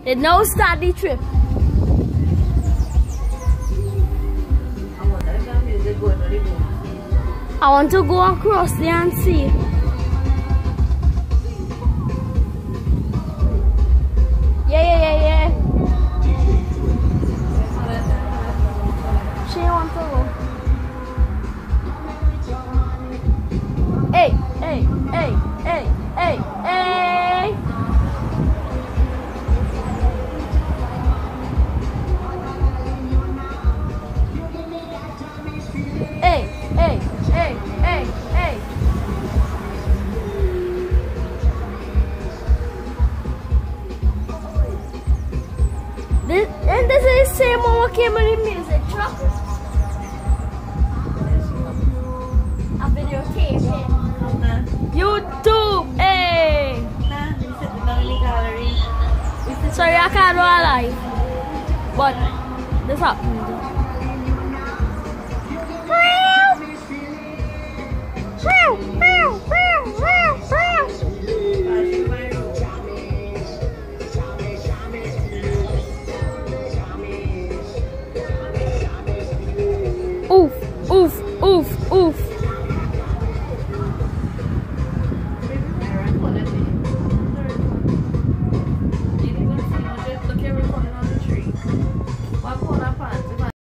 They now start the trip. I want to go across there and see. Yeah. She wants to go. Hey. This is the same one what came with the music truck. A videotape. YouTube, hey! Sorry, I can't do a live. But this happened. Wow!